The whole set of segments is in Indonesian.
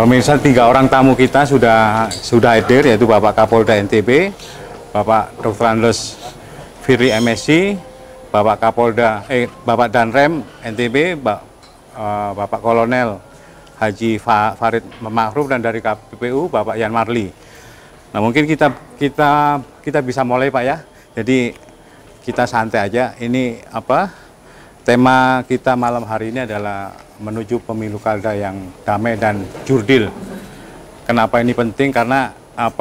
Pemirsa, 3 orang tamu kita sudah hadir, yaitu Bapak Kapolda NTB, Bapak Dr. Andes Firly MSc, Bapak Danrem NTB, Bapak Kolonel Haji Farid Ma'ruf, dan dari KPPU Bapak Yan Marli. Nah, mungkin kita bisa mulai, Pak, ya. Jadi kita santai aja. Ini tema kita malam hari ini adalah menuju pemilu kada yang damai dan jurdil. Kenapa ini penting? Karena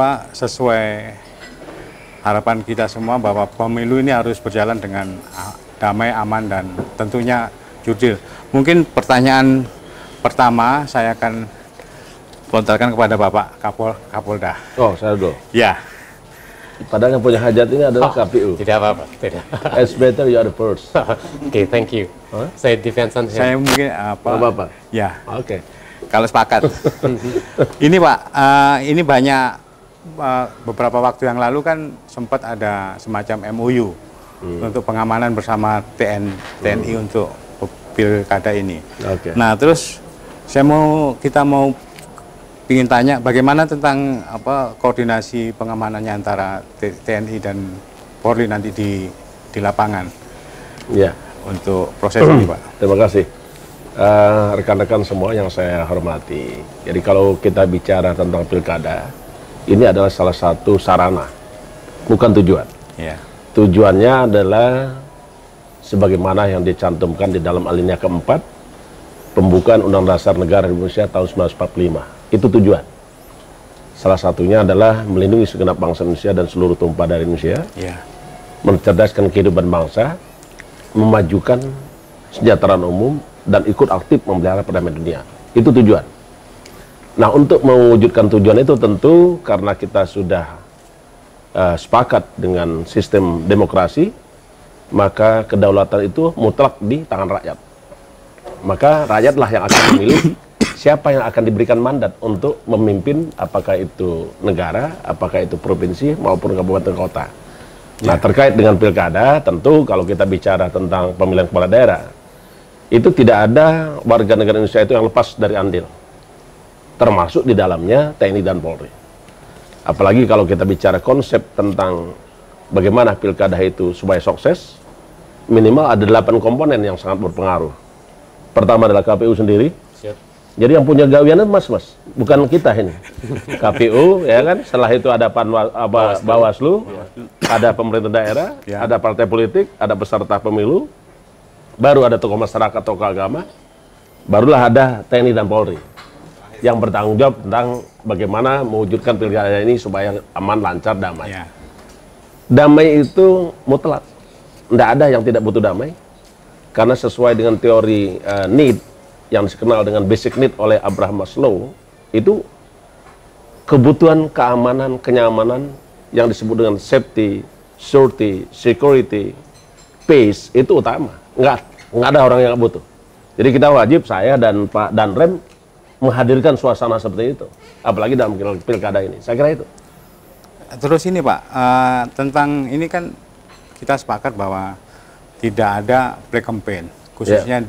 sesuai harapan kita semua bahwa pemilu ini harus berjalan dengan damai, aman, dan tentunya jurdil. Mungkin pertanyaan pertama saya akan lontarkan kepada Bapak Kapolda. Oh, saya dulu. Ya. Padahal yang punya hajat ini adalah KPU. Tidak apa-apa, tidak. It's better you are the first. Oke, thank you. Saya defensan. Saya mungkin apa? Ya. Oke. Kalau sepakat. Ini Pak, ini banyak beberapa waktu yang lalu kan sempat ada semacam MOU untuk pengamanan bersama TNI untuk pilkada ini. Oke. Nah, terus kita mau ingin tanya bagaimana tentang koordinasi pengamanannya antara TNI dan Polri nanti di lapangan. Ya. Untuk proses ini, Pak. Terima kasih. Rekan-rekan semua yang saya hormati. Jadi kalau kita bicara tentang pilkada, ini adalah salah satu sarana, bukan tujuan. Ya. Tujuannya adalah sebagaimana yang dicantumkan di dalam alinea keempat pembukaan Undang-Undang Dasar Negara Indonesia tahun 1945. Itu tujuan. Salah satunya adalah melindungi segenap bangsa Indonesia dan seluruh tumpah darah Indonesia. Ya. Mencerdaskan kehidupan bangsa, memajukan kesejahteraan umum, dan ikut aktif memelihara perdamaian dunia. Itu tujuan. Nah, untuk mewujudkan tujuan itu tentu karena kita sudah sepakat dengan sistem demokrasi, maka kedaulatan itu mutlak di tangan rakyat. Maka rakyatlah yang akan memilih siapa yang akan diberikan mandat untuk memimpin, apakah itu negara, apakah itu provinsi, maupun kabupaten kota. Nah, terkait dengan pilkada, tentu kalau kita bicara tentang pemilihan kepala daerah, itu tidak ada warga negara Indonesia itu yang lepas dari andil. Termasuk di dalamnya TNI dan Polri. Apalagi kalau kita bicara konsep tentang bagaimana pilkada itu supaya sukses, minimal ada 8 komponen yang sangat berpengaruh. Pertama adalah KPU sendiri. Jadi yang punya gawianan mas, bukan kita ini. KPU, ya kan. Setelah itu ada Bawaslu, ada pemerintah daerah, ada partai politik, ada peserta pemilu, baru ada tokoh masyarakat, tokoh agama, barulah ada TNI dan Polri yang bertanggung jawab tentang bagaimana mewujudkan pilkada ini supaya aman, lancar, damai. Ya. Damai itu mutlak. Tidak ada yang tidak butuh damai, karena sesuai dengan teori need yang dikenal dengan basic need oleh Abraham Maslow, itu kebutuhan keamanan, kenyamanan yang disebut dengan safety, surety, security, peace itu utama. Nggak ada orang yang nggak butuh. Jadi kita wajib, saya dan Pak Danrem, menghadirkan suasana seperti itu. Apalagi dalam pilkada ini. Saya kira itu. Terus ini Pak, tentang ini kan kita sepakat bahwa tidak ada black campaign, khususnya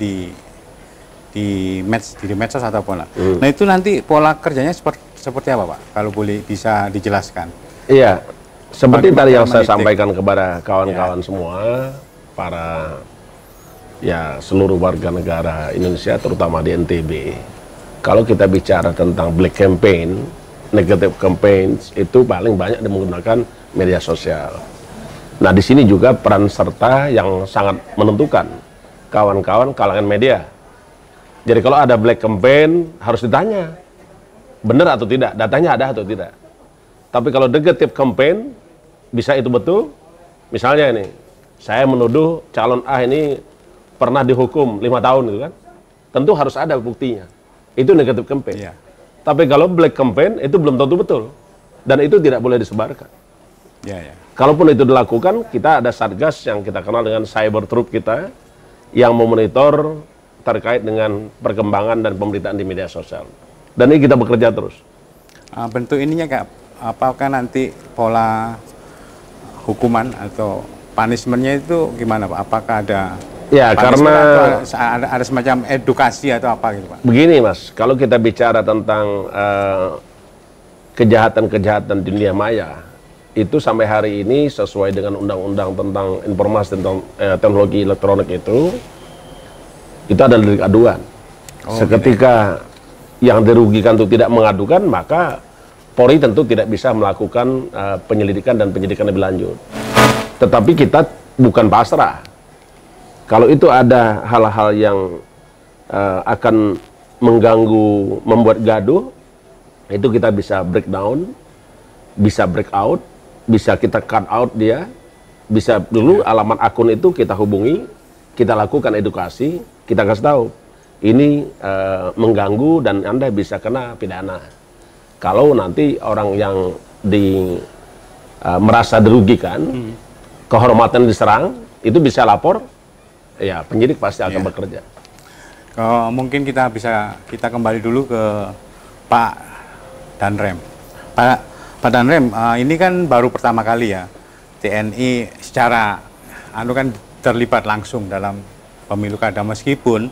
di medsos ataupun lah. Nah, itu nanti pola kerjanya seperti apa, Pak? Kalau boleh bisa dijelaskan. Iya, seperti tadi yang saya sampaikan kepada kawan-kawan semua, para seluruh warga negara Indonesia, terutama di NTB. Kalau kita bicara tentang black campaign, negative campaigns, itu paling banyak menggunakan media sosial. Nah, di sini juga peran serta yang sangat menentukan kawan-kawan kalangan media. Jadi kalau ada black campaign harus ditanya benar atau tidak, datanya ada atau tidak. Tapi kalau negative campaign, bisa itu betul. Misalnya ini, saya menuduh calon A ini pernah dihukum 5 tahun gitu kan. Tentu harus ada buktinya. Itu negative campaign. Ya. Tapi kalau black campaign itu belum tentu betul. Dan itu tidak boleh disebarkan. Ya. Kalaupun itu dilakukan, kita ada satgas yang kita kenal dengan cyber troop kita yang memonitor terkait dengan perkembangan dan pemberitaan di media sosial. Dan ini kita bekerja terus. Bentuk ininya kayak apakah nanti pola hukuman atau punishment-nya itu gimana, Pak? Apakah ada Ya, karena ada semacam edukasi atau apa gitu Pak? begini Mas, kalau kita bicara tentang kejahatan-kejahatan di dunia maya, itu sampai hari ini sesuai dengan undang-undang tentang informasi tentang teknologi elektronik itu ada delik aduan. Seketika yang dirugikan itu tidak mengadukan, maka Polri tentu tidak bisa melakukan penyelidikan dan penyidikan lebih lanjut. Tetapi kita bukan pasrah. Kalau itu ada hal-hal yang akan mengganggu, membuat gaduh, itu kita bisa breakdown, bisa breakout, bisa kita cut out dia, bisa dulu alamat akun itu kita hubungi, kita lakukan edukasi, kita kasih tahu ini mengganggu dan Anda bisa kena pidana. Kalau nanti orang yang merasa dirugikan, kehormatan diserang, itu bisa lapor, ya penyidik pasti akan bekerja. Mungkin kita kembali dulu ke Pak Danrem. Pak Danrem, ini kan baru pertama kali ya TNI secara kan terlibat langsung dalam pemilu kada, meskipun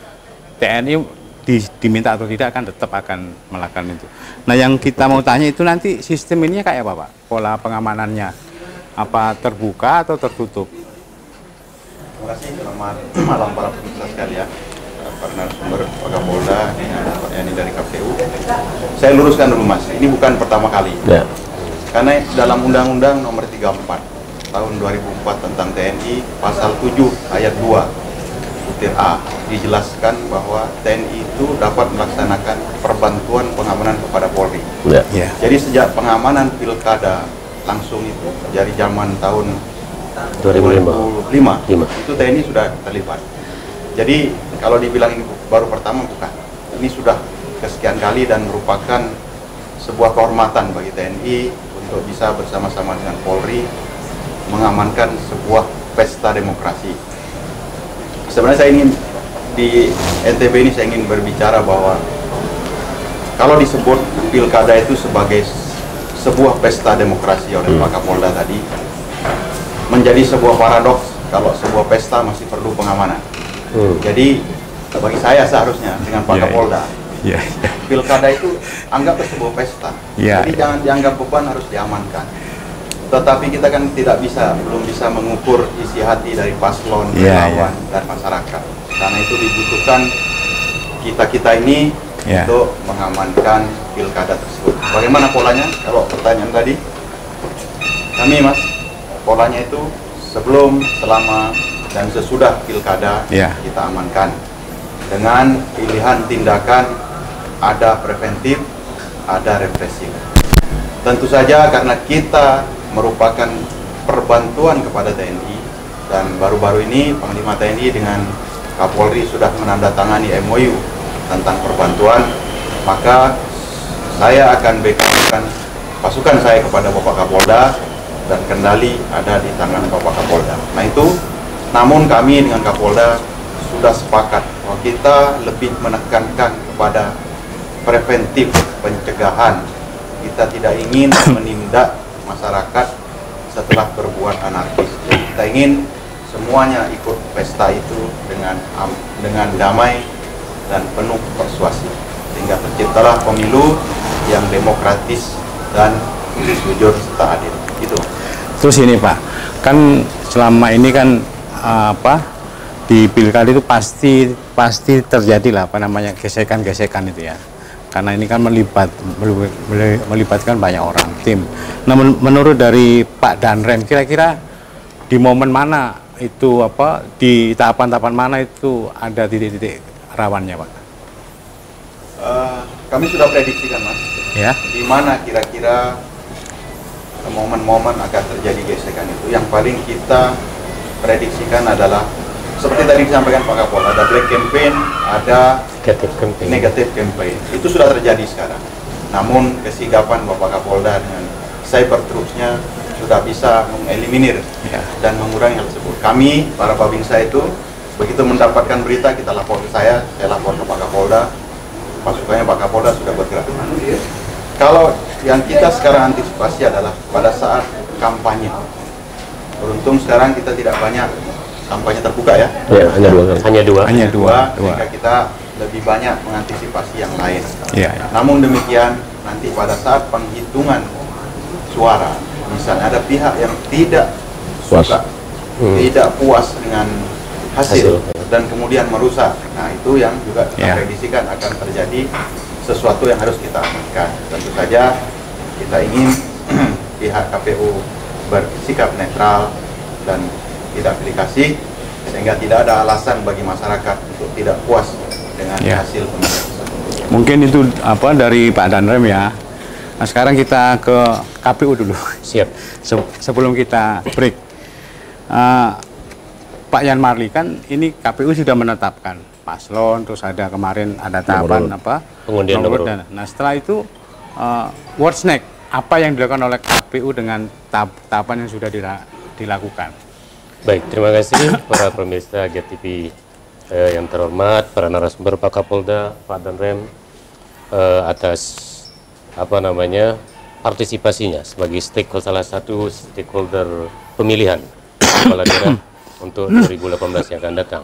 TNI diminta atau tidak kan tetap akan melakukan itu. Nah, yang kita mau tanya itu nanti sistem ini kayak apa Pak? Pola pengamanannya apa terbuka atau tertutup? Terima kasih, selamat malam para pemirsa sekalian, para narasumber Pak Kapolda, Pak Yani dari KPU. Saya luruskan dulu Mas, ini bukan pertama kali. Ya. Karena dalam Undang-Undang Nomor 34 Tahun 2004 tentang TNI, Pasal 7 Ayat 2 butir A dijelaskan bahwa TNI itu dapat melaksanakan perbantuan pengamanan kepada Polri. Ya. Ya. Jadi sejak pengamanan pilkada langsung itu dari zaman tahun 2005 itu TNI sudah terlibat. Jadi kalau dibilang ini baru pertama, bukan. Ini sudah kesekian kali dan merupakan sebuah kehormatan bagi TNI untuk bisa bersama-sama dengan Polri mengamankan sebuah pesta demokrasi. Sebenarnya saya ingin di NTB ini saya ingin berbicara bahwa kalau disebut pilkada itu sebagai sebuah pesta demokrasi oleh Pak Kapolda tadi, menjadi sebuah paradoks kalau sebuah pesta masih perlu pengamanan. Jadi bagi saya seharusnya dengan Pak Kapolda, pilkada itu anggaplah sebuah pesta. Jadi jangan dianggap beban, harus diamankan. Tetapi kita kan belum bisa mengukur isi hati dari paslon, relawan, dan masyarakat. Karena itu dibutuhkan kita ini untuk mengamankan pilkada tersebut. Bagaimana polanya? Kalau pertanyaan tadi, kami Mas, polanya itu sebelum, selama, dan sesudah pilkada kita amankan dengan pilihan tindakan, ada preventif, ada represif. Tentu saja karena kita merupakan perbantuan kepada TNI, dan baru-baru ini Panglima TNI dengan Kapolri sudah menandatangani MOU tentang perbantuan, maka saya akan backup pasukan saya kepada Bapak Kapolda dan kendali ada di tangan Bapak Kapolda. Nah itu, namun kami dengan Kapolda sudah sepakat bahwa kita lebih menekankan kepada preventif, pencegahan. Kita tidak ingin menindak masyarakat setelah berbuat anarkis. Kita ingin semuanya ikut pesta itu dengan damai dan penuh persuasi, sehingga terciptalah pemilu yang demokratis dan jujur serta adil. Itu. Terus ini Pak, kan selama ini kan di pilkada itu pasti terjadi lah gesekan-gesekan itu ya. Karena ini kan melibatkan banyak orang, tim. Nah, menurut dari Pak Danrem, kira-kira di momen mana itu di tahapan-tahapan mana itu ada titik-titik rawannya, Pak? Kami sudah prediksikan, Mas. Ya. Di mana kira-kira momen-momen akan terjadi gesekan itu. Yang paling kita prediksikan adalah seperti tadi disampaikan Pak Kapolda, ada black campaign, ada negatif campaign. Itu sudah terjadi sekarang. Namun kesigapan Bapak Kapolda dengan cyber troops-nya sudah bisa mengeliminir dan mengurangi hal tersebut. Kami, para babinsa itu, begitu mendapatkan berita, kita lapor ke saya lapor ke Pak Kapolda, pasukannya Pak Kapolda sudah bergerak. Kalau yang kita sekarang antisipasi adalah pada saat kampanye. Beruntung sekarang kita tidak banyak kampanye terbuka ya. Ya, hanya 2 kali. Hanya dua. Hanya dua. Sehingga kita lebih banyak mengantisipasi yang lain. Iya, iya. Namun demikian, nanti pada saat penghitungan suara, misalnya ada pihak yang tidak suka, tidak puas dengan hasil dan kemudian merusak. Nah, itu yang juga kita prediksikan akan terjadi sesuatu yang harus kita amankan. Tentu saja kita ingin pihak KPU bersikap netral dan tidak pilih kasih, sehingga tidak ada alasan bagi masyarakat untuk tidak puas dengan hasil pemilihan tersebut. Mungkin itu apa dari Pak Danrem ya. Nah, sekarang kita ke KPU dulu. Siap. Sebelum kita break. Pak Yan Marli, kan ini KPU sudah menetapkan paslon, terus ada kemarin ada tahapan apa? Pengundian nomor urut. Nah, setelah itu what's next? Apa yang dilakukan oleh KPU dengan tahapan yang sudah dilakukan? Baik, terima kasih para pemirsa GTV yang terhormat, para narasumber, Pak Kapolda, Pak Danrem, atas partisipasinya sebagai salah satu stakeholder pemilihan kepala daerah untuk 2018 yang akan datang.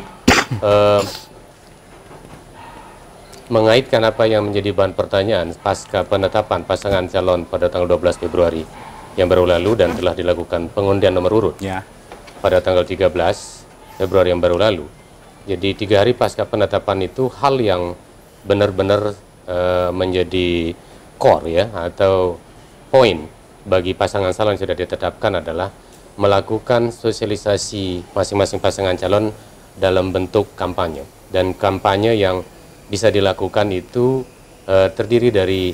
Mengaitkan apa yang menjadi bahan pertanyaan pasca penetapan pasangan calon pada tanggal 12 Februari yang baru lalu dan telah dilakukan pengundian nomor urut pada tanggal 13 Februari yang baru lalu. Jadi 3 hari pasca penetapan itu hal yang benar-benar menjadi core ya, atau poin bagi pasangan calon yang sudah ditetapkan adalah melakukan sosialisasi masing-masing pasangan calon dalam bentuk kampanye. Dan kampanye yang bisa dilakukan itu terdiri dari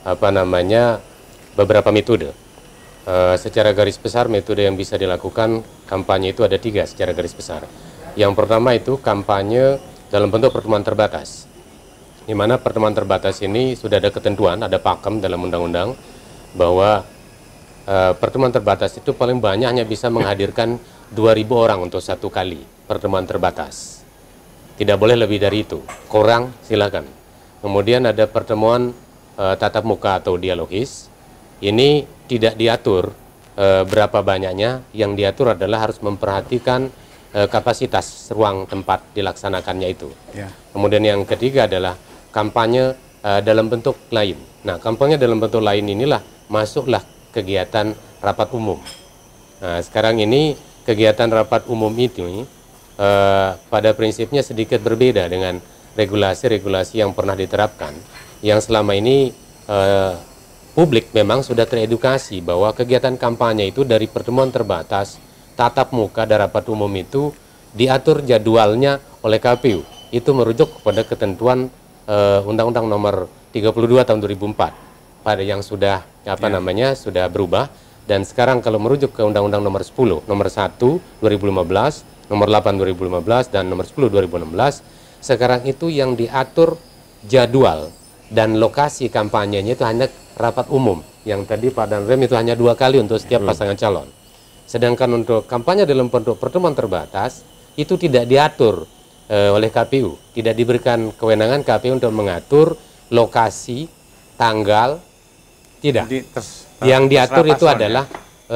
beberapa metode. Secara garis besar metode yang bisa dilakukan kampanye itu ada 3 secara garis besar. Yang pertama itu kampanye dalam bentuk pertemuan terbatas, di mana pertemuan terbatas ini sudah ada ketentuan, ada pakem dalam undang-undang bahwa pertemuan terbatas itu paling banyak hanya bisa menghadirkan 2.000 orang untuk satu kali pertemuan terbatas. Tidak boleh lebih dari itu, kurang silakan. Kemudian ada pertemuan tatap muka atau dialogis. Ini tidak diatur berapa banyaknya, yang diatur adalah harus memperhatikan kapasitas ruang tempat dilaksanakannya itu. Kemudian yang ketiga adalah kampanye dalam bentuk lain. Nah, kampanye dalam bentuk lain inilah masuklah kegiatan rapat umum. Nah, sekarang ini kegiatan rapat umum itu pada prinsipnya sedikit berbeda dengan regulasi-regulasi yang pernah diterapkan, yang selama ini publik memang sudah teredukasi bahwa kegiatan kampanye itu dari pertemuan terbatas, tatap muka dan rapat umum itu diatur jadwalnya oleh KPU. Itu merujuk kepada ketentuan Undang-Undang Nomor 32 Tahun 2004 pada yang sudah sudah berubah, dan sekarang kalau merujuk ke Undang-Undang Nomor 10, Nomor 1 2015, Nomor 8 2015 dan Nomor 10 2016, sekarang itu yang diatur jadwal dan lokasi kampanyenya itu hanya rapat umum. Yang tadi Pak Danrem itu hanya 2 kali untuk setiap pasangan calon. Sedangkan untuk kampanye dalam bentuk pertemuan terbatas itu tidak diatur oleh KPU, tidak diberikan kewenangan KPU untuk mengatur lokasi, tanggal, tidak. Yang diatur itu adalah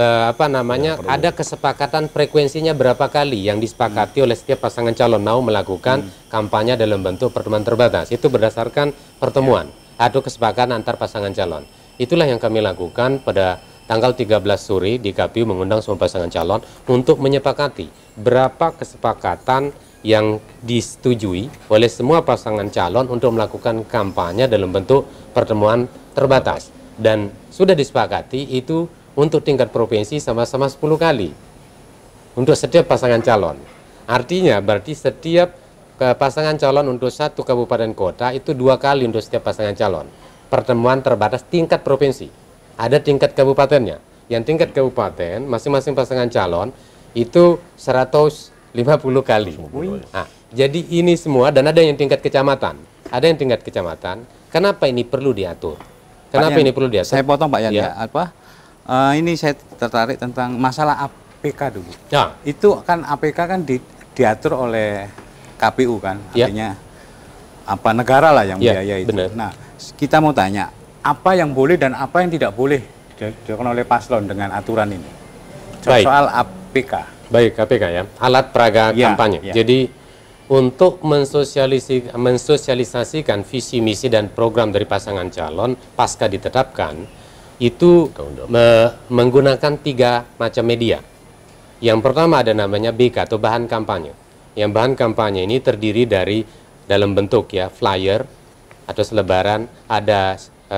ada kesepakatan frekuensinya berapa kali yang disepakati oleh setiap pasangan calon mau melakukan kampanye dalam bentuk pertemuan terbatas. Itu berdasarkan pertemuan atau kesepakatan antar pasangan calon. Itulah yang kami lakukan pada tanggal 13 sore di KPU, mengundang semua pasangan calon untuk menyepakati berapa kesepakatan yang disetujui oleh semua pasangan calon untuk melakukan kampanye dalam bentuk pertemuan terbatas. Dan sudah disepakati itu untuk tingkat provinsi sama-sama 10 kali untuk setiap pasangan calon. Artinya berarti setiap pasangan calon untuk satu kabupaten kota itu 2 kali untuk setiap pasangan calon. Pertemuan terbatas tingkat provinsi. Ada tingkat kabupatennya. Yang tingkat kabupaten masing-masing pasangan calon itu 150 kali. Nah, jadi ini semua, dan ada yang tingkat kecamatan. Ada yang tingkat kecamatan. Kenapa ini perlu diatur? Kenapa ini perlu diatur? Saya potong Pak Yan ya. Ini saya tertarik tentang masalah APK dulu. Ya. Itu kan APK kan diatur oleh KPU kan, artinya negara lah yang biaya itu. Benar. Nah, kita mau tanya, apa yang boleh dan apa yang tidak boleh dilakukan oleh paslon dengan aturan ini? Soal APK. Baik, KPK ya. Alat peraga Ya, kampanye. ya. Jadi untuk mensosialisasikan visi misi dan program dari pasangan calon pasca ditetapkan itu menggunakan 3 macam media. Yang pertama ada namanya BK atau bahan kampanye. Yang bahan kampanye ini terdiri dari dalam bentuk ya flyer atau selebaran, ada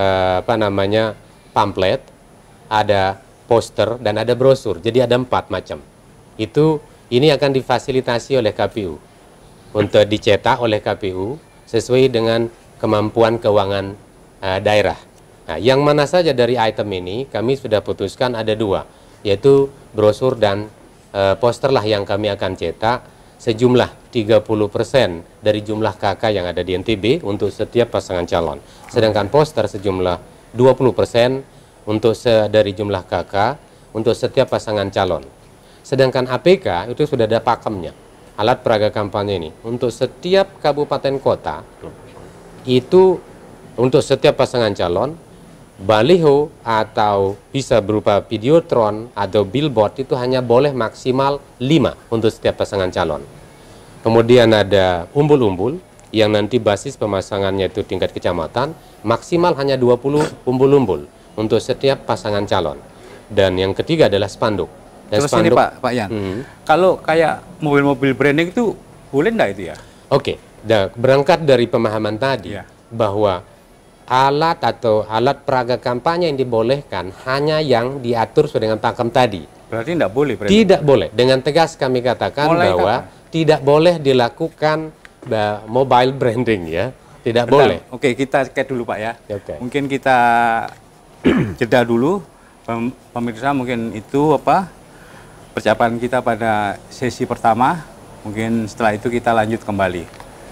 pamflet, ada poster dan ada brosur. Jadi ada 4 macam. Ini akan difasilitasi oleh KPU untuk dicetak oleh KPU sesuai dengan kemampuan keuangan daerah. Nah, yang mana saja dari item ini kami sudah putuskan ada 2, yaitu brosur dan poster lah yang kami akan cetak sejumlah 30% dari jumlah KK yang ada di NTB untuk setiap pasangan calon. Sedangkan poster sejumlah 20% untuk dari jumlah KK untuk setiap pasangan calon. Sedangkan APK itu sudah ada pakemnya. Alat peraga kampanye ini untuk setiap kabupaten kota itu untuk setiap pasangan calon, baliho atau bisa berupa videotron atau billboard itu hanya boleh maksimal 5 untuk setiap pasangan calon. Kemudian ada umbul-umbul yang nanti basis pemasangannya itu tingkat kecamatan, maksimal hanya 20 umbul-umbul untuk setiap pasangan calon. Dan yang ketiga adalah spanduk. Dan Terus ini Pak Yan, kalau kayak mobil-mobil branding itu boleh enggak itu ya? Oke, berangkat dari pemahaman tadi bahwa alat atau alat peraga kampanye yang dibolehkan hanya yang diatur sesuai dengan pakem tadi. Berarti enggak boleh branding? Tidak boleh. Dengan tegas kami katakan bahwa tidak boleh dilakukan mobile branding ya. Tidak boleh. Oke, kita cek dulu Pak ya. Oke. Mungkin kita jeda dulu. Pemirsa mungkin itu persiapan kita pada sesi pertama, mungkin setelah itu kita lanjut kembali.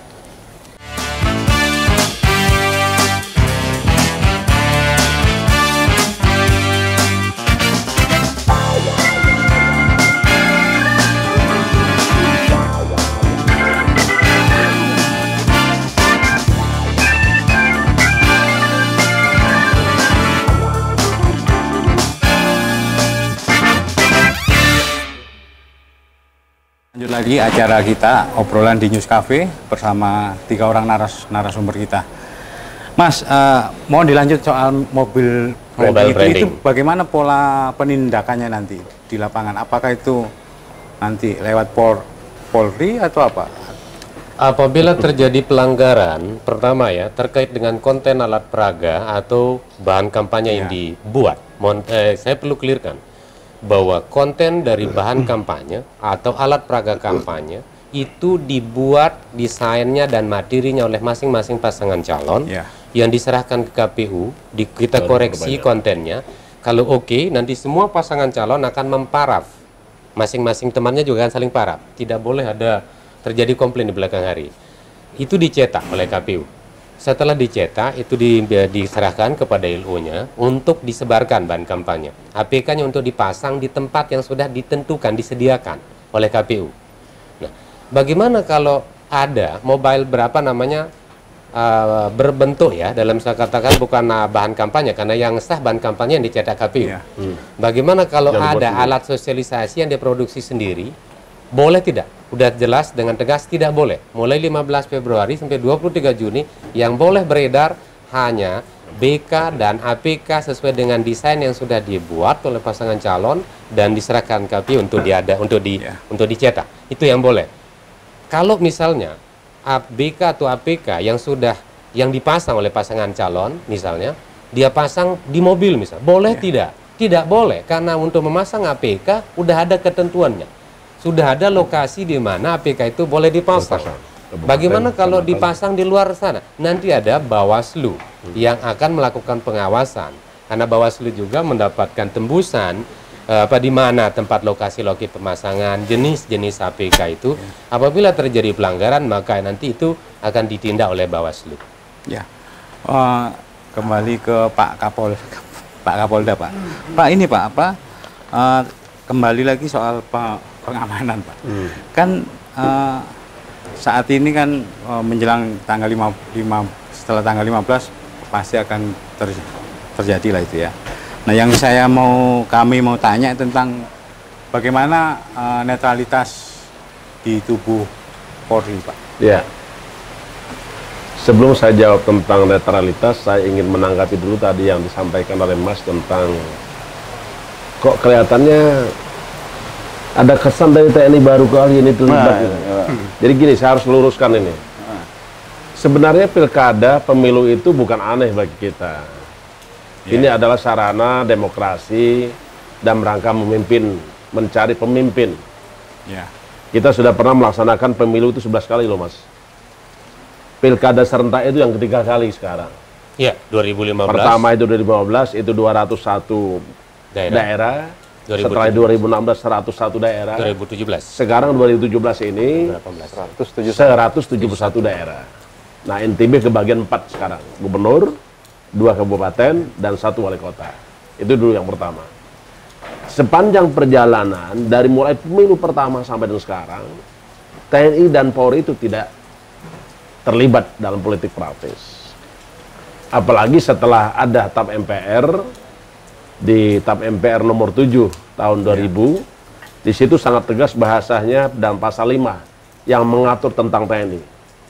Lanjut lagi acara kita, obrolan di News Cafe bersama 3 orang narasumber kita. Mas, mau dilanjut soal mobil branding. Itu bagaimana pola penindakannya nanti di lapangan? Apakah itu nanti lewat Polri atau apa? Apabila terjadi pelanggaran, pertama ya, terkait dengan konten alat peraga atau bahan kampanye yang dibuat, saya perlu clearkan bahwa konten dari bahan kampanye atau alat peraga kampanye itu dibuat desainnya dan materinya oleh masing-masing pasangan calon yang diserahkan ke KPU, kita koreksi kontennya. Kalau oke, nanti semua pasangan calon akan memparaf. Masing-masing temannya juga akan saling paraf. Tidak boleh ada terjadi komplain di belakang hari. Itu dicetak oleh KPU. Setelah dicetak, itu diserahkan kepada LO-nya untuk disebarkan bahan kampanye. APK-nya untuk dipasang di tempat yang sudah ditentukan, disediakan oleh KPU. Nah, bagaimana kalau ada mobile berbentuk ya, dalam saya katakan bukan bahan kampanye, karena yang sah bahan kampanye yang dicetak KPU. Bagaimana kalau ada alat sosialisasi yang diproduksi sendiri? Boleh tidak? Udah jelas dengan tegas tidak boleh. Mulai 15 Februari sampai 23 Juni yang boleh beredar hanya BK dan APK sesuai dengan desain yang sudah dibuat oleh pasangan calon dan diserahkan KPU untuk dicetak. Itu yang boleh. Kalau misalnya BK atau APK yang dipasang oleh pasangan calon, misalnya dia pasang di mobil misalnya, boleh tidak? Tidak boleh, karena untuk memasang APK udah ada ketentuannya. Sudah ada lokasi di mana APK itu boleh dipasang. Bagaimana kalau dipasang di luar sana? Nanti ada Bawaslu yang akan melakukan pengawasan. Karena Bawaslu juga mendapatkan tembusan di mana tempat lokasi pemasangan jenis-jenis APK itu. Apabila terjadi pelanggaran, maka nanti itu akan ditindak oleh Bawaslu. Ya, kembali ke Pak Kapolda Pak. Pak ini Pak kembali lagi soal pengamanan Pak. Kan saat ini kan menjelang tanggal 5 setelah tanggal 15 pasti akan terjadi lah itu ya. Nah, yang kami mau tanya tentang bagaimana netralitas di tubuh Polri, Pak? Ya. Sebelum saya jawab tentang netralitas, saya ingin menanggapi dulu tadi yang disampaikan oleh Mas tentang kok kelihatannya ada kesan dari TNI baru kali ini terlibat. Jadi gini, saya harus luruskan ini. Sebenarnya pilkada pemilu itu bukan aneh bagi kita. Ini adalah sarana demokrasi dan rangka memimpin, mencari pemimpin. Kita sudah pernah melaksanakan pemilu itu 11 kali loh, Mas. Pilkada serentak itu yang ketiga kali sekarang. Iya, 2015. Pertama itu 2015, itu 201 daerah. Setelah 2016, 101 daerah. 2017. Sekarang 2017 ini 171 daerah. Nah, NTB kebagian 4 sekarang. Gubernur, 2 kabupaten, dan 1 wali kota. Itu dulu yang pertama. Sepanjang perjalanan, dari mulai pemilu pertama sampai dengan sekarang, TNI dan Polri itu tidak terlibat dalam politik praktis. Apalagi setelah ada TAP MPR, di TAP MPR nomor 7 tahun 2000, di situ sangat tegas bahasanya dan pasal 5 yang mengatur tentang TNI.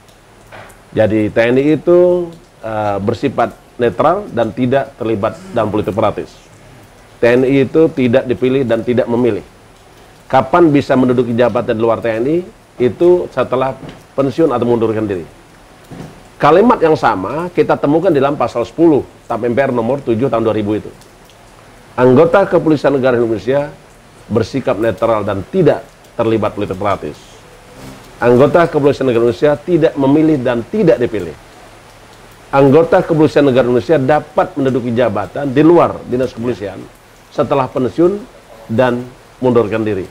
Jadi TNI itu bersifat netral dan tidak terlibat dalam politik praktis. TNI itu tidak dipilih dan tidak memilih. Kapan bisa menduduki jabatan di luar TNI? Itu setelah pensiun atau mundurkan diri. Kalimat yang sama kita temukan di dalam pasal 10 TAP MPR nomor 7 tahun 2000 itu. Anggota Kepolisian Negara Indonesia bersikap netral dan tidak terlibat politik praktis. Anggota Kepolisian Negara Indonesia tidak memilih dan tidak dipilih. Anggota Kepolisian Negara Indonesia dapat menduduki jabatan di luar dinas kepolisian setelah pensiun dan mundurkan diri.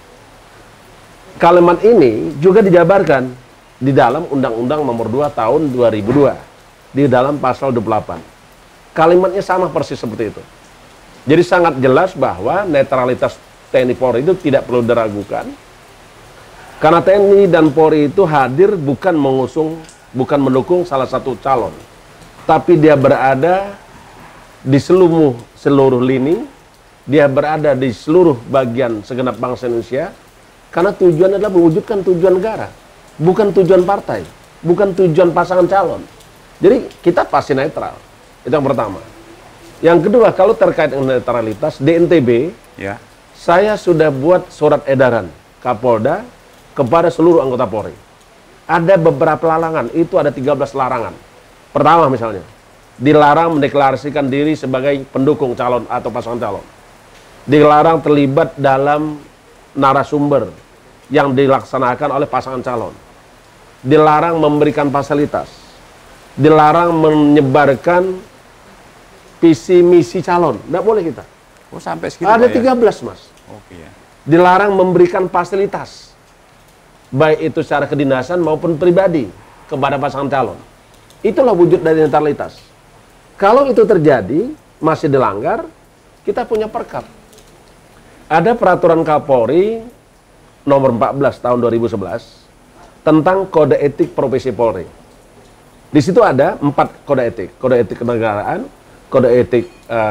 Kalimat ini juga dijabarkan di dalam Undang-Undang Nomor 2 Tahun 2002 di dalam pasal 28. Kalimatnya sama persis seperti itu. Jadi sangat jelas bahwa netralitas TNI Polri itu tidak perlu diragukan. Karena TNI dan Polri itu hadir bukan mengusung, bukan mendukung salah satu calon, tapi dia berada di seluruh lini, dia berada di seluruh bagian segenap bangsa Indonesia, karena tujuan adalah mewujudkan tujuan negara, bukan tujuan partai, bukan tujuan pasangan calon. Jadi kita pasti netral, itu yang pertama. Yang kedua, kalau terkait dengan netralitas, di NTB, saya sudah buat surat edaran Kapolda kepada seluruh anggota Polri. Ada beberapa larangan, itu ada 13 larangan. Pertama misalnya, dilarang mendeklarasikan diri sebagai pendukung calon atau pasangan calon. Dilarang terlibat dalam narasumber yang dilaksanakan oleh pasangan calon. Dilarang memberikan fasilitas. Dilarang menyebarkan visi misi calon. Tidak boleh kita. Oh, sampai segitu. Ada 13, Mas. Oke, ya. Dilarang memberikan fasilitas, baik itu secara kedinasan maupun pribadi kepada pasangan calon. Itulah wujud dari netralitas. Kalau itu terjadi, masih dilanggar, kita punya perkap. Ada peraturan Kapolri nomor 14 tahun 2011 tentang kode etik profesi Polri. Di situ ada 4 kode etik. Kode etik kenegaraan, kode etik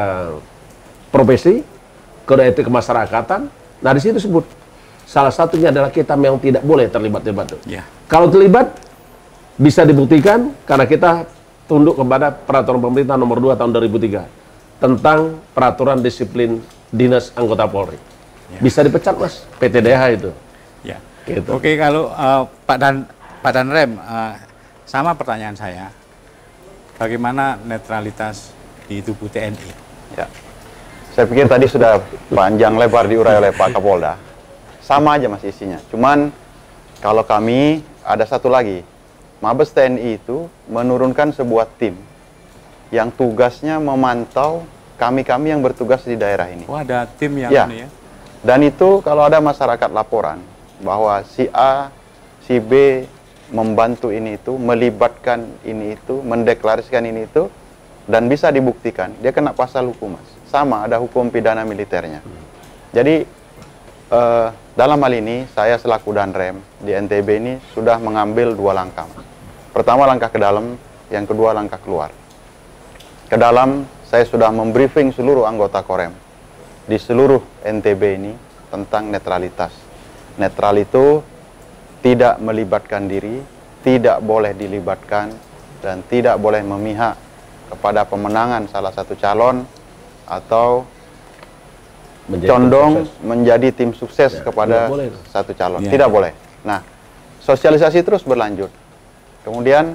profesi, kode etik kemasyarakatan. Nah, di situ sebut salah satunya adalah kita yang tidak boleh terlibat. Kalau terlibat bisa dibuktikan karena kita tunduk kepada peraturan pemerintah nomor 2 tahun 2003 tentang peraturan disiplin dinas anggota Polri. Bisa dipecat, Mas, PTDH itu. Gitu. Oke, kalau Pak Danrem, sama pertanyaan saya, bagaimana netralitas di tubuh TNI? Ya, saya pikir tadi sudah panjang lebar diurai oleh Pak Kapolda. Sama aja Mas isinya. Cuman kalau kami ada satu lagi, Mabes TNI itu menurunkan sebuah tim yang tugasnya memantau kami-kami yang bertugas di daerah ini. Oh, ada tim yang ini ya? Dan itu kalau ada masyarakat laporan bahwa si A, si B membantu ini itu, melibatkan ini itu, mendeklarasikan ini itu, dan bisa dibuktikan, dia kena pasal hukum, Mas. Sama, ada hukum pidana militernya. Jadi, dalam hal ini, saya selaku Danrem di NTB ini sudah mengambil 2 langkah, Mas. Pertama, langkah ke dalam, yang kedua, langkah keluar. Ke dalam, saya sudah membriefing seluruh anggota Korem di seluruh NTB ini tentang netralitas. Netral itu tidak melibatkan diri, tidak boleh dilibatkan, dan tidak boleh memihak kepada pemenangan salah satu calon atau condong menjadi tim sukses kepada satu calon. Tidak boleh. Nah, sosialisasi terus berlanjut. Kemudian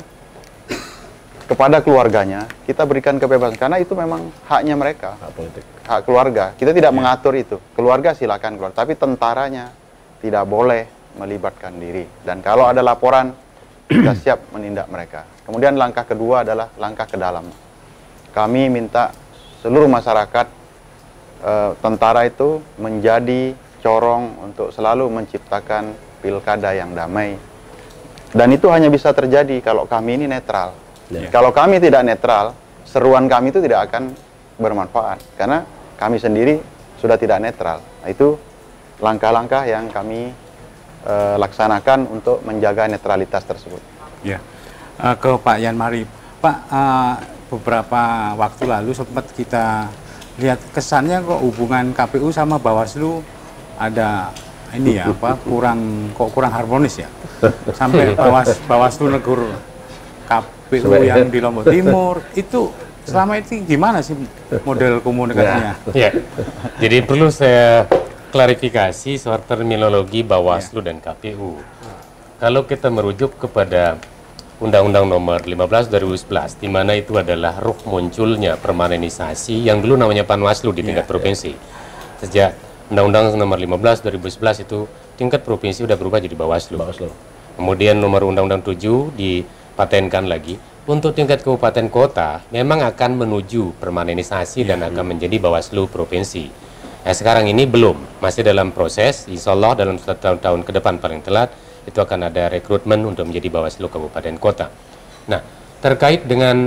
kepada keluarganya kita berikan kebebasan karena itu memang haknya mereka, hak politik, hak keluarga. Kita tidak mengatur itu. Keluarga silakan keluar, tapi tentaranya tidak boleh melibatkan diri. Dan kalau ada laporan, kita siap menindak mereka. Kemudian langkah kedua adalah langkah ke dalam. Kami minta seluruh masyarakat, tentara itu menjadi corong untuk selalu menciptakan pilkada yang damai. Dan itu hanya bisa terjadi kalau kami ini netral. Kalau kami tidak netral, seruan kami itu tidak akan bermanfaat. Karena kami sendiri sudah tidak netral. Nah, itu langkah-langkah yang kami laksanakan untuk menjaga netralitas tersebut. Ya, ke Pak Yan Marli. Pak, beberapa waktu lalu sempat kita lihat kesannya kok hubungan KPU sama Bawaslu ada ini ya, kurang harmonis ya. Sampai Bawaslu negur KPU yang di Lombok Timur. Itu selama itu gimana sih model komunikasinya? Ya. Jadi perlu saya klarifikasi soal terminologi Bawaslu dan KPU. Kalau kita merujuk kepada Undang-Undang Nomor 15 2011, di mana itu adalah ruh munculnya permanenisasi yang dulu namanya Panwaslu di tingkat provinsi. Sejak Undang-Undang Nomor 15 2011 itu tingkat provinsi sudah berubah jadi Bawaslu. Kemudian nomor Undang-Undang 7 dipatenkan lagi. Untuk tingkat kabupaten kota memang akan menuju permanenisasi dan akan menjadi Bawaslu provinsi. Nah, sekarang ini belum, masih dalam proses. Insya Allah dalam 1 tahun ke depan paling telat itu akan ada rekrutmen untuk menjadi Bawaslu kabupaten kota. Nah, terkait dengan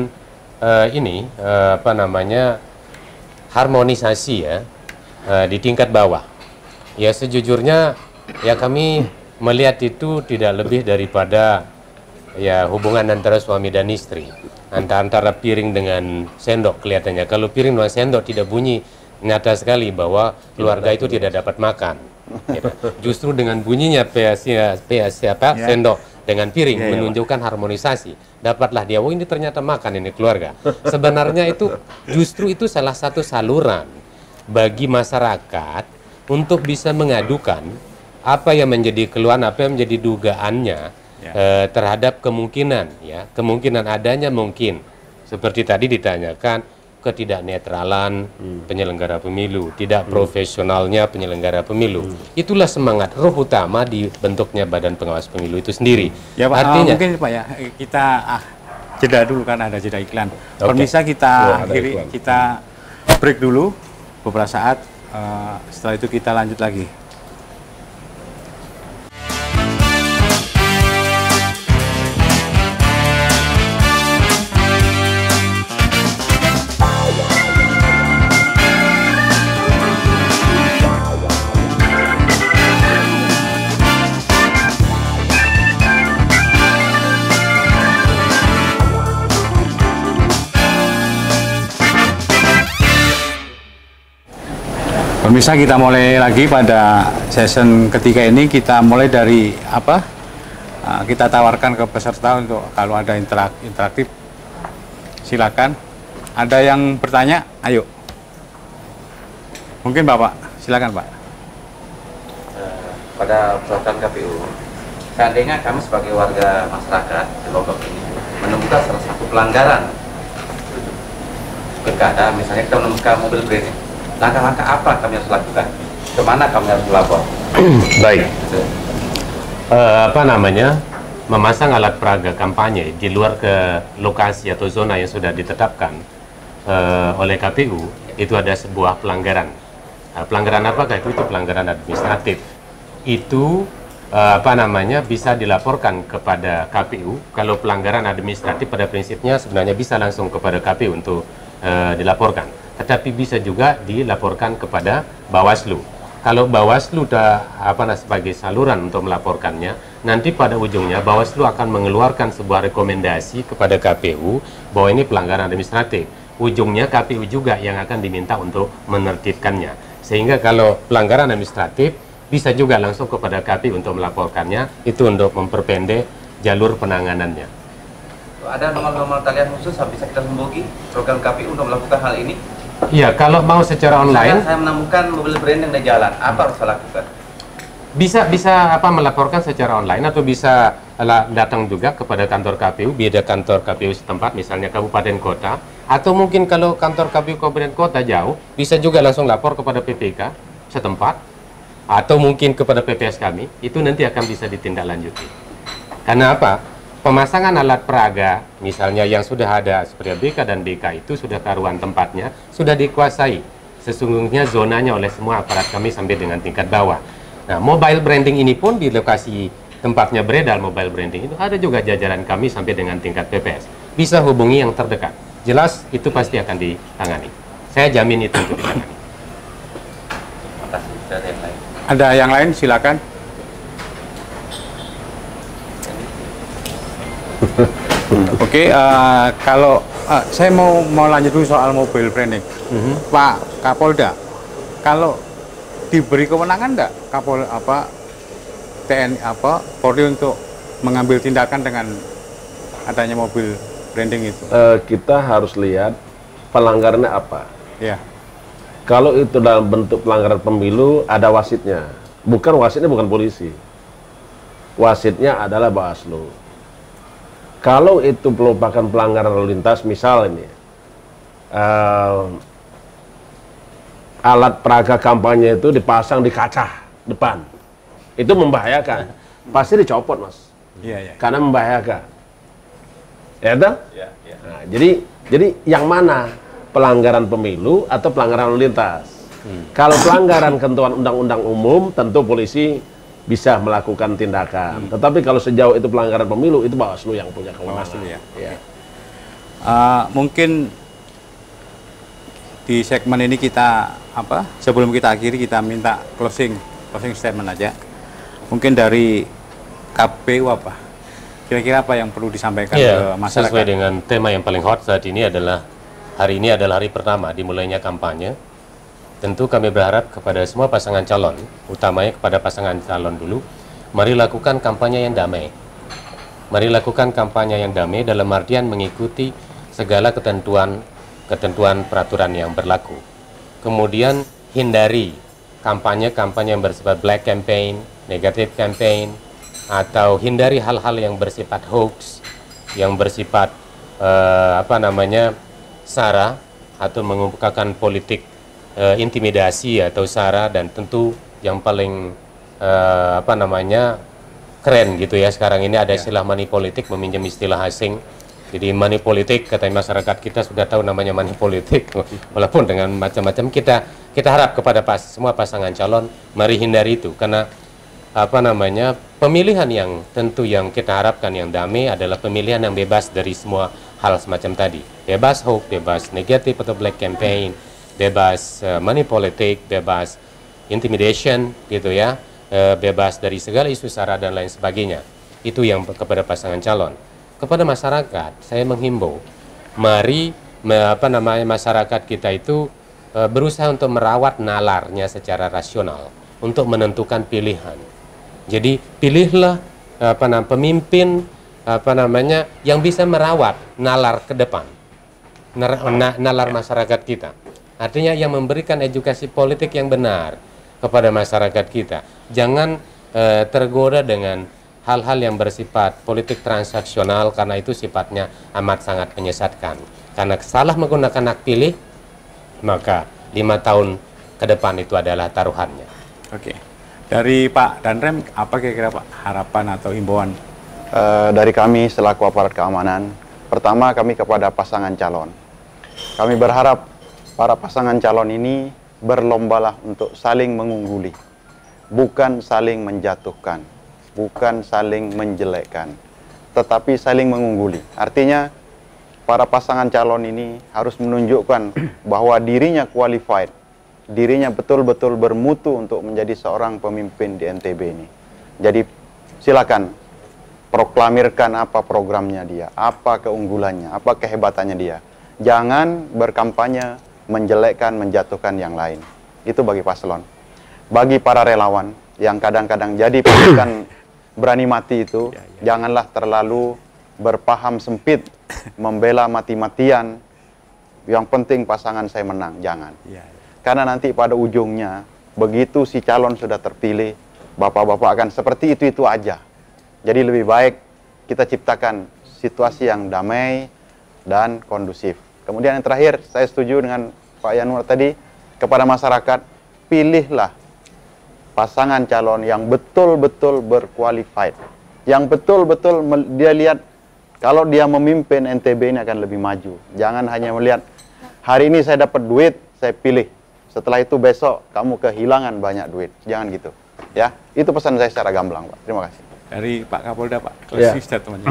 harmonisasi ya di tingkat bawah. Ya sejujurnya ya kami melihat itu tidak lebih daripada ya hubungan antara suami dan istri, antara piring dengan sendok kelihatannya. Kalau piring dengan sendok tidak bunyi, nyata sekali bahwa keluarga itu tidak dapat makan. Gitu. Justru dengan bunyinya sendok dengan piring menunjukkan harmonisasi. Dapatlah dia, oh ini ternyata makan ini keluarga. Sebenarnya itu justru itu salah satu saluran bagi masyarakat untuk bisa mengadukan apa yang menjadi keluhan, apa yang menjadi dugaannya terhadap kemungkinan adanya mungkin seperti tadi ditanyakan ketidaknetralan penyelenggara pemilu, tidak profesionalnya penyelenggara pemilu. Itulah semangat ruh utama dibentuknya Badan Pengawas Pemilu itu sendiri. Ya Pak, artinya mungkin Pak ya kita jeda dulu kan ada jeda iklan. Permisa kita akhiri, kita break dulu beberapa saat. Setelah itu kita lanjut lagi. Pemirsa, kita mulai lagi pada season ketiga ini. Kita mulai dari apa? Kita tawarkan ke peserta untuk kalau ada interaktif, silakan. Ada yang bertanya, ayo. Mungkin Bapak, silakan Pak. Pada peraturan KPU, seandainya kami sebagai warga masyarakat di Lombok ini menemukan salah satu pelanggaran pilkada, misalnya kita menemukan mobil brand, langkah-langkah apa kami harus lakukan? Kemana kami harus melapor? Baik. Memasang alat peraga kampanye di luar ke lokasi atau zona yang sudah ditetapkan oleh KPU itu ada sebuah pelanggaran. Pelanggaran apakah itu? Itu pelanggaran administratif. Itu bisa dilaporkan kepada KPU. Kalau pelanggaran administratif pada prinsipnya sebenarnya bisa langsung kepada KPU untuk dilaporkan. Tetapi bisa juga dilaporkan kepada Bawaslu. Kalau Bawaslu sebagai saluran untuk melaporkannya, nanti pada ujungnya Bawaslu akan mengeluarkan sebuah rekomendasi kepada KPU bahwa ini pelanggaran administratif. Ujungnya KPU juga yang akan diminta untuk menertibkannya. Sehingga kalau pelanggaran administratif bisa juga langsung kepada KPU untuk melaporkannya, itu untuk memperpendek jalur penanganannya. Ada nomor-nomor talian khusus yang bisa kita hubungi program KPU untuk melakukan hal ini? Iya, kalau mau secara online, saya menemukan mobil branding di jalan, apa harus saya lakukan? bisa melaporkan secara online atau bisa datang juga kepada kantor KPU, beda kantor KPU setempat, misalnya kabupaten kota, atau mungkin kalau kantor KPU kabupaten kota jauh, bisa juga langsung lapor kepada PPK setempat, atau mungkin kepada PPS kami, itu nanti akan bisa ditindaklanjuti. Karena apa? Pemasangan alat peraga, misalnya yang sudah ada seperti BK dan DK itu sudah taruhan tempatnya, sudah dikuasai sesungguhnya zonanya oleh semua aparat kami sampai dengan tingkat bawah. Nah, mobile branding ini pun di lokasi tempatnya beredar mobile branding itu ada juga jajaran kami sampai dengan tingkat PPS. Bisa hubungi yang terdekat. Jelas itu pasti akan ditangani. Saya jamin itu untuk ditangani. Terima kasih. Ada yang lain? Ada yang lain, silakan. Oke, kalau saya mau lanjut dulu soal mobile branding. Pak Kapolda, kalau diberi kewenangan enggak TNI Polri untuk mengambil tindakan dengan adanya mobil branding itu? Kita harus lihat pelanggarannya apa. Ya. Kalau itu dalam bentuk pelanggaran pemilu, ada wasitnya. Wasitnya bukan polisi. Wasitnya adalah Bawaslu. Kalau itu merupakan pelanggaran lalu lintas, misal ini alat peraga kampanye itu dipasang di kaca depan, itu membahayakan, pasti dicopot, Mas. Iya. Karena membahayakan, ya toh? Ya. Nah, jadi yang mana, pelanggaran pemilu atau pelanggaran lalu lintas? Kalau pelanggaran ketentuan undang-undang umum, tentu polisi bisa melakukan tindakan. Tetapi kalau sejauh itu pelanggaran pemilu, itu Bawaslu yang punya kewenangan. Bawaslu, ya. Ya. Mungkin di segmen ini kita sebelum kita akhiri kita minta closing statement aja. Mungkin dari KPU kira-kira apa yang perlu disampaikan ke masyarakat? Sesuai dengan tema yang paling hot saat ini adalah hari pertama dimulainya kampanye. Tentu kami berharap kepada semua pasangan calon, utamanya kepada pasangan calon dulu, mari lakukan kampanye yang damai. Mari lakukan kampanye yang damai dalam artian mengikuti segala ketentuan peraturan yang berlaku. Kemudian hindari kampanye-kampanye yang bersifat black campaign, negative campaign, atau hindari hal-hal yang bersifat hoax, yang bersifat sara atau mengemukakan politik intimidasi atau sara, dan tentu yang paling keren gitu ya sekarang ini ada istilah money politik, meminjam istilah asing. Jadi money politik, kata masyarakat kita sudah tahu namanya money politik, walaupun dengan macam-macam. Kita harap kepada semua pasangan calon, mari hindari itu, karena pemilihan yang tentu yang kita harapkan yang damai adalah pemilihan yang bebas dari semua hal semacam tadi, bebas hoax, bebas negatif atau black campaign, bebas money politik, bebas intimidation gitu ya, bebas dari segala isu sara dan lain sebagainya. Itu yang kepada pasangan calon. Kepada masyarakat, saya menghimbau, mari masyarakat kita itu berusaha untuk merawat nalarnya secara rasional untuk menentukan pilihan. Jadi pilihlah pemimpin yang bisa merawat nalar ke depan, nalar masyarakat kita. Artinya yang memberikan edukasi politik yang benar kepada masyarakat kita. Jangan tergoda dengan hal-hal yang bersifat politik transaksional, karena itu sifatnya amat sangat menyesatkan. Karena salah menggunakan hak pilih, maka 5 tahun ke depan itu adalah taruhannya. Oke. Dari Pak Danrem, apa kira-kira Pak harapan atau himbauan? Dari kami selaku aparat keamanan, pertama kami kepada pasangan calon. Kami berharap para pasangan calon ini berlombalah untuk saling mengungguli, bukan saling menjatuhkan, bukan saling menjelekkan, tetapi saling mengungguli. Artinya para pasangan calon ini harus menunjukkan bahwa dirinya qualified, dirinya betul-betul bermutu untuk menjadi seorang pemimpin di NTB ini. Jadi silakan proklamirkan apa programnya dia, apa keunggulannya, apa kehebatannya dia. Jangan berkampanye menjelekkan, menjatuhkan yang lain. Itu bagi paslon. Bagi para relawan yang kadang-kadang jadi pasukan berani mati itu, janganlah terlalu berpaham sempit, membela mati-matian. Yang penting pasangan saya menang, jangan. Karena nanti pada ujungnya, begitu si calon sudah terpilih, bapak-bapak akan seperti itu aja. Jadi lebih baik kita ciptakan situasi yang damai dan kondusif. Kemudian yang terakhir, saya setuju dengan Pak Yanuar tadi, kepada masyarakat, pilihlah pasangan calon yang betul-betul berqualified. Yang betul-betul dia lihat, kalau dia memimpin NTB ini akan lebih maju. Jangan hanya melihat, hari ini saya dapat duit, saya pilih. Setelah itu besok kamu kehilangan banyak duit. Jangan gitu. Ya, itu pesan saya secara gamblang, Pak. Terima kasih. Dari Pak Kapolda, Pak. Closing statement-nya.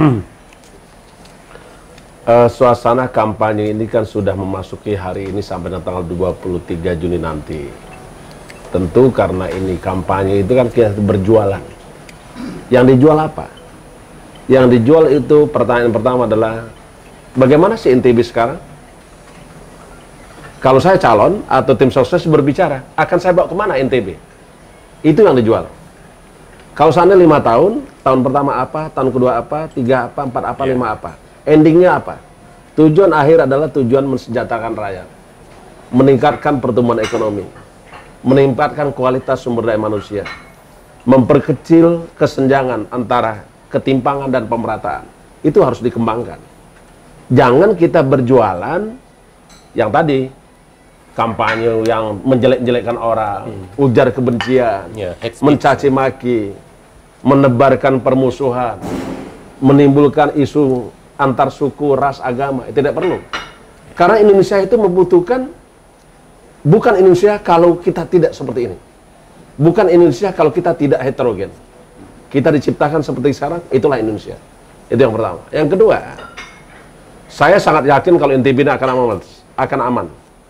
Suasana kampanye ini kan sudah memasuki hari ini sampai tanggal 23 Juni nanti. Tentu karena ini kampanye itu kan kita berjualan. Yang dijual apa? Yang dijual itu pertanyaan pertama adalah bagaimana sih NTB sekarang? Kalau saya calon atau tim sukses berbicara, akan saya bawa kemana NTB? Itu yang dijual. Kalau sana 5 tahun, tahun pertama apa, tahun kedua apa, 3 apa, 4 apa, 5 apa. Endingnya apa? Tujuan akhir adalah tujuan mensejahterakan rakyat, meningkatkan pertumbuhan ekonomi, meningkatkan kualitas sumber daya manusia, memperkecil kesenjangan antara ketimpangan dan pemerataan. Itu harus dikembangkan. Jangan kita berjualan yang tadi, kampanye yang menjelek-jelekkan orang, ujar kebencian, mencaci maki, menebarkan permusuhan, menimbulkan isu antar suku, ras, agama. Itu tidak perlu. Karena Indonesia itu membutuhkan, bukan Indonesia kalau kita tidak seperti ini. Bukan Indonesia kalau kita tidak heterogen. Kita diciptakan seperti sekarang, itulah Indonesia. Itu yang pertama. Yang kedua, saya sangat yakin kalau NTB ini akan aman.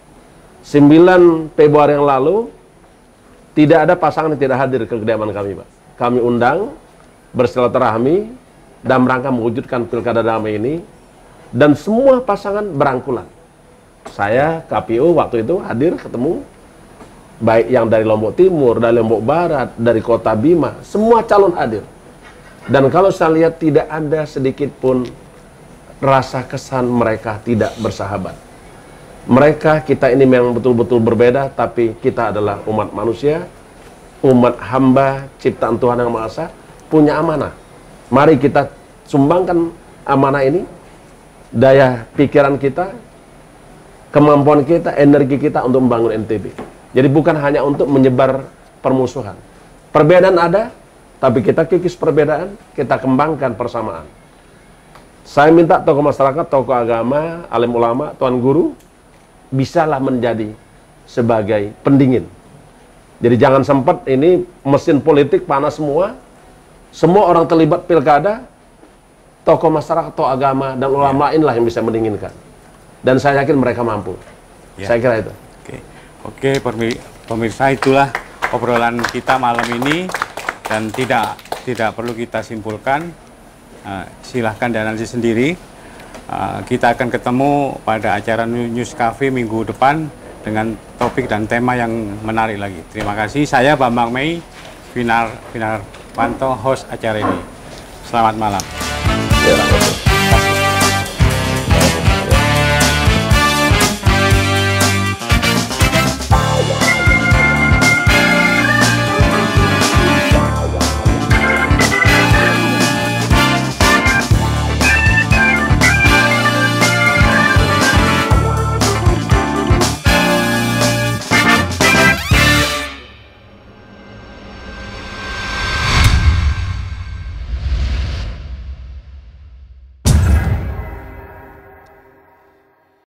9 Februari yang lalu, tidak ada pasangan yang tidak hadir ke kediaman kami, Pak. Kami undang, bersilaturahmi, dan rangka mewujudkan pilkada damai ini, dan semua pasangan berangkulan. Saya, KPU, waktu itu hadir, ketemu, baik yang dari Lombok Timur, dari Lombok Barat, dari Kota Bima, semua calon hadir. Dan kalau saya lihat tidak ada sedikit pun rasa kesan mereka tidak bersahabat. Mereka, kita ini memang betul-betul berbeda, tapi kita adalah umat manusia, umat hamba, ciptaan Tuhan Yang Maha Esa, punya amanah. Mari kita sumbangkan amanah ini, daya pikiran kita, kemampuan kita, energi kita untuk membangun NTB. Jadi bukan hanya untuk menyebar permusuhan. Perbedaan ada, tapi kita kikis perbedaan, kita kembangkan persamaan. Saya minta tokoh masyarakat, tokoh agama, alim ulama, tuan guru, bisalah menjadi sebagai pendingin. Jadi jangan sempat ini mesin politik panas semua orang terlibat pilkada, tokoh masyarakat, tokoh agama, dan ulama inilah yang bisa mendinginkan. Dan saya yakin mereka mampu. Saya kira itu. Oke, pemirsa, itulah obrolan kita malam ini, dan tidak perlu kita simpulkan. Silahkan dianalisis sendiri. Kita akan ketemu pada acara News Cafe minggu depan dengan topik dan tema yang menarik lagi. Terima kasih. Saya Bambang Mei, Vinar Panto, host acara ini. Selamat malam.